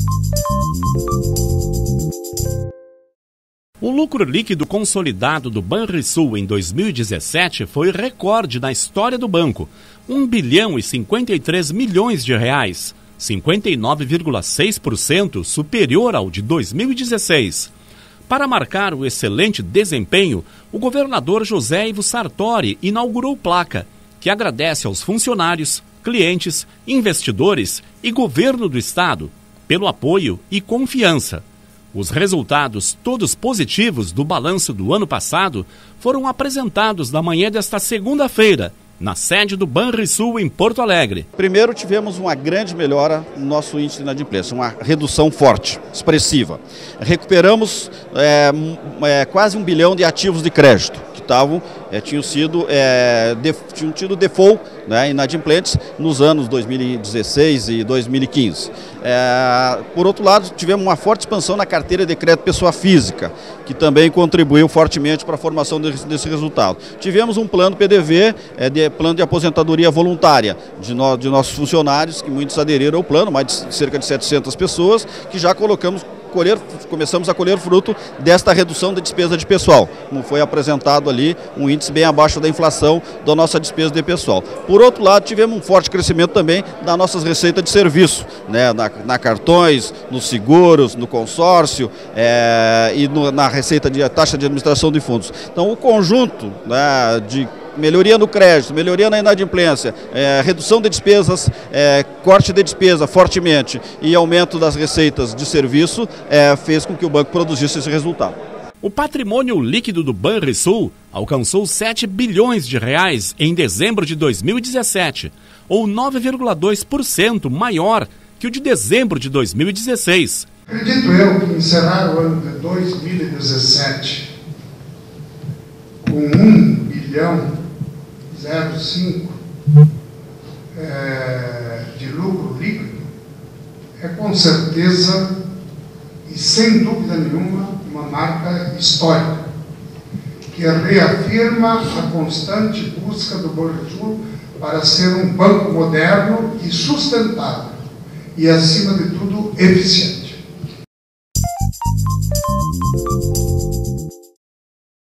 O lucro líquido consolidado do Banrisul em 2017 foi recorde na história do banco, 1 bilhão e 53 milhões de reais, 59,6% superior ao de 2016. Para marcar o excelente desempenho, o governador José Ivo Sartori inaugurou placa, que agradece aos funcionários, clientes, investidores e governo do estado pelo apoio e confiança. Os resultados, todos positivos, do balanço do ano passado foram apresentados na manhã desta segunda-feira, na sede do Banrisul em Porto Alegre. Primeiro, tivemos uma grande melhora no nosso índice de inadimplência, uma redução forte, expressiva. Recuperamos quase 1 bilhão de ativos de crédito que tinham tido default, inadimplentes nos anos 2016 e 2015. Por outro lado, tivemos uma forte expansão na carteira de crédito pessoa física, que também contribuiu fortemente para a formação desse resultado. Tivemos um plano PDV, plano de aposentadoria voluntária de nossos funcionários, que muitos aderiram ao plano, mais de cerca de 700 pessoas, que já começamos a colher fruto desta redução da despesa de pessoal, como foi apresentado ali, um índice bem abaixo da inflação da nossa despesa de pessoal. Por outro lado, tivemos um forte crescimento também das nossas receitas de serviço, na cartões, nos seguros, no consórcio e na receita de taxa de administração de fundos. Então, o conjunto de melhoria no crédito, melhoria na inadimplência, redução de despesas, corte de despesa fortemente e aumento das receitas de serviço fez com que o banco produzisse esse resultado. O patrimônio líquido do Banrisul alcançou 7 bilhões de reais em dezembro de 2017, ou 9,2% maior que o de dezembro de 2016. Acredito eu que encerrar o ano de 2017 com 1 bilhão 0,5 de lucro líquido é com certeza e sem dúvida nenhuma uma marca histórica que reafirma a constante busca do Banrisul para ser um banco moderno e sustentável e, acima de tudo, eficiente.